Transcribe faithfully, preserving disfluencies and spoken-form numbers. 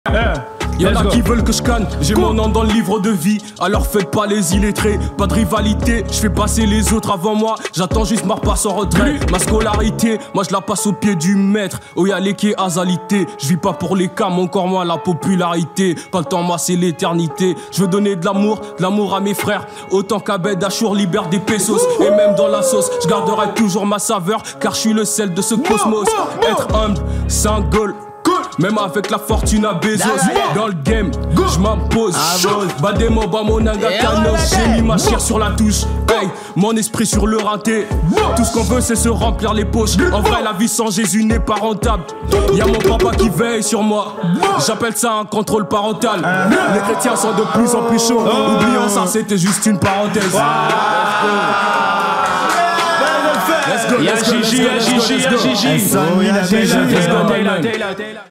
Y'en a qui veulent que je canne, j'ai mon nom dans le livre de vie. Alors faites pas les illettrés, pas de rivalité. Je fais passer les autres avant moi, j'attends juste ma repasse en retrait. Ma scolarité, moi je la passe au pied du maître. Oh y'a les quais azalité, je vis pas pour les cams, encore moins la popularité. Pas le temps, moi c'est l'éternité. Je veux donner de l'amour, de l'amour à mes frères. Autant qu'Abed Achour libère des pesos. Et même dans la sauce, je garderai toujours ma saveur, car je suis le sel de ce cosmos. Être humble, c'est un goal. Même avec la fortune à Bezos. Dans le game, je m'impose. Bademo, Bamonanga, Kanos. J'ai mis ma chair sur la touche. Hey, mon esprit sur le raté. Tout ce qu'on veut, c'est se remplir les poches. En vrai, la vie sans Jésus n'est pas rentable. Y'a mon papa qui veille sur moi. J'appelle ça un contrôle parental. Les chrétiens sont de plus en plus chauds. Oublions ça, c'était juste une parenthèse. Let's go, let's go, let's go, let's go, let's go.